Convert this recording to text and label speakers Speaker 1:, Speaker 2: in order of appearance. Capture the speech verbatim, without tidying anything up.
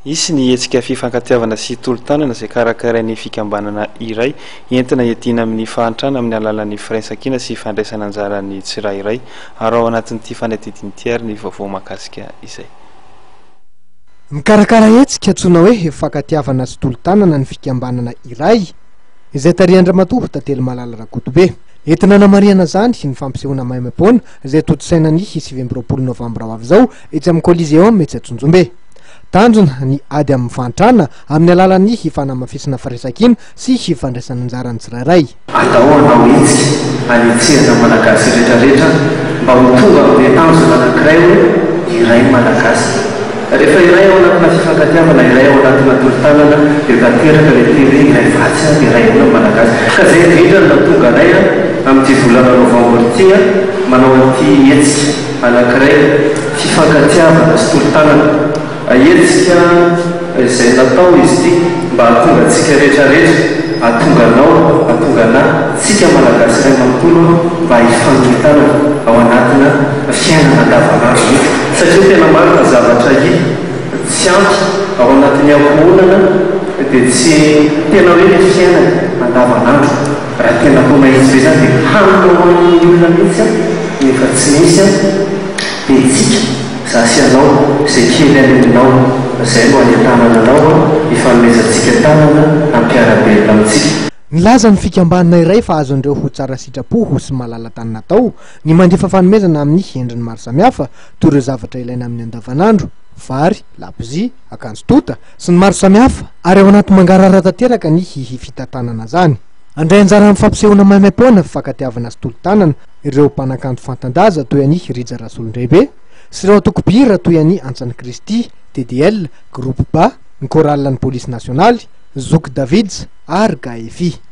Speaker 1: Isy ny hetsika fifankatiavana sy tolo-tanana izay karakarain'ny fikambanana iray entina hiadiana amin'ny fahantrana amin'ny alalan'ny firaisan-kina sy fandraisana anjarany tsirairay ary ao anatin'ity fanadidin'ity ary ny vaovao mahakasika izay.
Speaker 2: Mikarakara hetsika antsoina hoe fifankatiavana sy tolo-tanana ny fikambanana iray izay Tariandramatoa tantely Malala Rakotobe. Entina namariana zany ny fampisehoana maimaimpona izay toto-saina ny sivy amby roapolo novambra ho avy izao etsy amin'ny Coliseum Metsatsonjombe. Tanjona ny ady amin'ny fahantrana amin'ny alalan'ny fanamafisana firaisan-kina sy fifandraisana anjarany tsirairay.
Speaker 3: Atahoana hetsika anetsehana malagasy rehetrarehetra mba ho tonga amin'ny tanjona anankiray hoe iray malagasy. Rehefa iray ao anatina fifankatiavana, iray ao anatina tolo-tanana dia tanteraka ilay teny iray vatsy iray olona malagasy. Ka izay indrindra no nahatonga anay amin'ity volana novambra ity manao an'ity hetsika anankiray fifankatiavana sy tolo-tanana. Hetsika izay natao izy ity mba hahatonga antsika rehetrarehetra, hahatonga anao, hahatonga anahy, tsika malagasy iray manontolo mba hifanintanana ao anatina fiainana andavanandro. Satria tena marina zavatra hita tsy ampy ao anatin'ny ankohonana dia tsy tena hoe ny fiainana andavanandro. Raha tena tona izy be zany dia hanina ho an'ny olona mihitsy nefa tsy misy dia itsika zasy anao izay kely any aminao izay no anetanana anao hifanomezantsika tanana ampiarabelona amintsika.
Speaker 2: Nilaza ny fikambanana iray fa azon'ireo ho tsara sitrapo ho sy malala-tany natao ny mandefa fanomezana amin'ny endriny maro samihafa toy ireo zavatra ilaina amin'ny andavanandro, vary, labozia, akanjo tota sy ny maro samihafa ary ao anaty mangarara tanteraka ny hifitantanana zany. Andray anjara amin'ny fampisehoana maimaimpona fifankatiavana sy tolo-tanana ireo mpanakanto fanta-daza toy an'ny Rija Rasolondrebe sy ireo atokobira toy an'ny Antsany Kristy, T D L, Groupe Ba, ny Chorale ny Police Nationale, Zouk Davids ary Gaefi.